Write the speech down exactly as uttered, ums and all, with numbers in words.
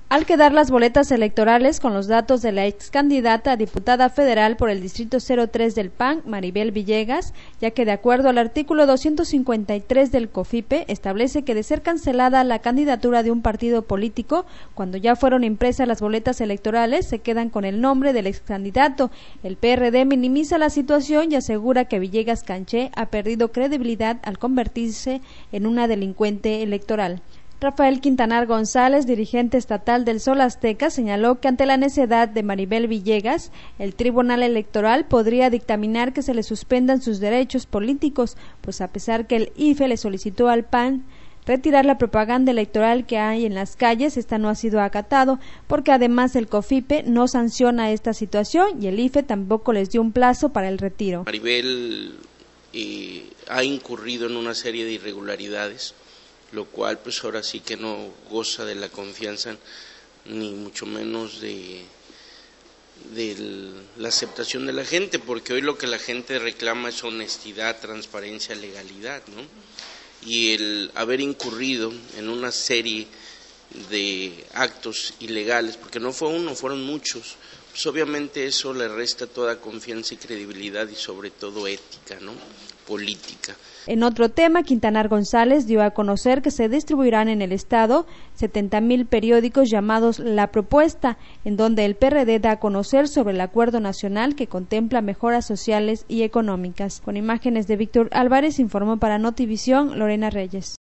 Al quedar las boletas electorales con los datos de la ex candidata a diputada federal por el distrito cero tres del P A N, Maribel Villegas, ya que de acuerdo al artículo doscientos cincuenta y tres del COFIPE establece que de ser cancelada la candidatura de un partido político, cuando ya fueron impresas las boletas electorales se quedan con el nombre del ex candidato. El P R D minimiza la situación y asegura que Villegas Canché ha perdido credibilidad al convertirse en una delincuente electoral. Rafael Quintanar González, dirigente estatal del Sol Azteca, señaló que ante la necedad de Maribel Villegas, el Tribunal Electoral podría dictaminar que se le suspendan sus derechos políticos, pues a pesar que el I F E le solicitó al P A N retirar la propaganda electoral que hay en las calles, esta no ha sido acatado, porque además el COFIPE no sanciona esta situación y el I F E tampoco les dio un plazo para el retiro. Maribel eh, ha incurrido en una serie de irregularidades, lo cual pues ahora sí que no goza de la confianza ni mucho menos de, de la aceptación de la gente, porque hoy lo que la gente reclama es honestidad, transparencia, legalidad, ¿no? Y el haber incurrido en una serie de actos ilegales, porque no fue uno, fueron muchos, pues obviamente eso le resta toda confianza y credibilidad y sobre todo ética, ¿no?, política. En otro tema, Quintanar González dio a conocer que se distribuirán en el estado setenta mil periódicos llamados La Propuesta, en donde el P R D da a conocer sobre el acuerdo nacional que contempla mejoras sociales y económicas. Con imágenes de Víctor Álvarez, informó para Notivisión Lorena Reyes.